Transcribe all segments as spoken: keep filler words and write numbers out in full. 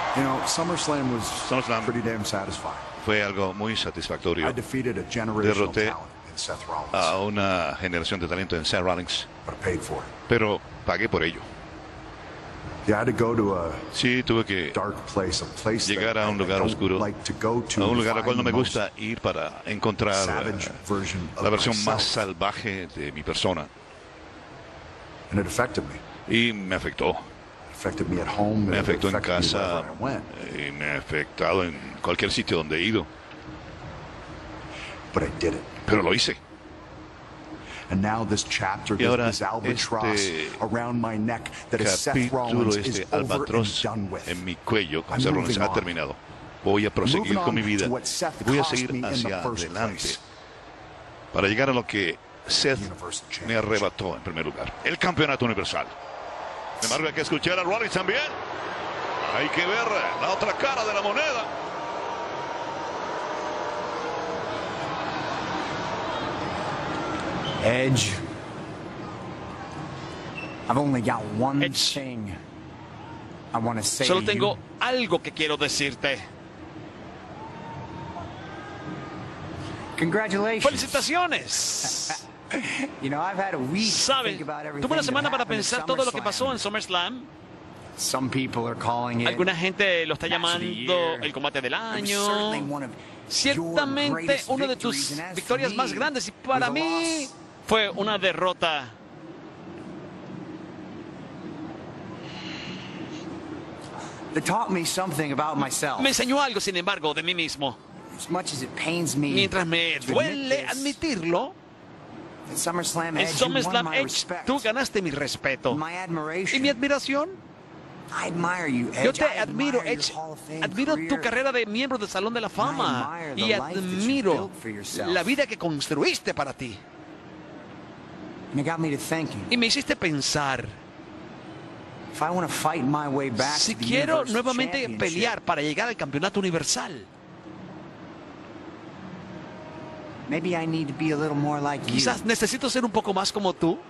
You know, SummerSlam was SummerSlam pretty damn satisfying. Fue algo muy satisfactorio. I defeated a generational Derroté talent in Seth Rollins, a una generación de talento en Seth Rollins, but I paid for it. pero pagué por ello. You had to go to a Sí, tuve que dark place, a place llegar that a un I lugar don't oscuro, like to go to a un to lugar al cual no find me the most gusta ir para encontrar savage eh, version of la versión más myself. salvaje de mi persona. And it affected me. Y me afectó. It affected me at home. Me It afectó en affected me casa wherever I went. y me ha afectado en cualquier sitio donde he ido. But I did it. Pero lo hice. And now this chapter, Y this, ahora this albatross este around my neck that is Seth Capítulo, Rollins is este over and albatros done with. en mi cuello con I'm Seth Rollins moving ha on. terminado. Voy a proseguir Moving con mi on vida. to what Seth Voy a cost seguir me in the hacia first adelante place. para llegar a lo que Seth Universal me Championship. arrebató en primer lugar, el campeonato universal. Sin embargo, hay que escuchar a Rollins también. Hay que ver la otra cara de la moneda. Edge, I've only got one Edge. thing I want to say Solo to tengo you. algo que quiero decirte. Congratulations. ¡Felicitaciones! You know, I've had a week to ¿Sabes? think about everything Tuve una that semana para happened at pensar todo lo que pasó en SummerSlam. SummerSlam. Some people are calling it Alguna gente lo está Match of the llamando year. el combate del It was certainly año. one of your Ciertamente greatest una de victories, tus and as for victorias me, más grandes y it para was a mí loss. fue una derrota. That taught me something about myself. Me enseñó algo, sin embargo, de mí mismo. As much as it pains me Mientras me to admit duele this, admitirlo, at SummerSlam en Edge, you won SummerSlam my Edge respect, tú ganaste mi respeto my y admiration. mi admiración. I admire you, Edge. Yo te I admiro, admire your Edge. Hall of Fame Admiro tu career. carrera de miembro del Salón de la Fama admire the y life that you admiro built for yourself. la vida que construiste para ti. And it got me to thinking. Y me hiciste pensar, If I want to fight my way back si to the quiero Universal nuevamente Championship, pelear para llegar al campeonato universal, maybe I need to be a little more like you. quizás necesito ser un poco más como tú.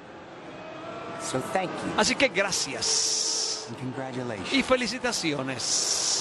So thank you Así que gracias and congratulations. y felicitaciones.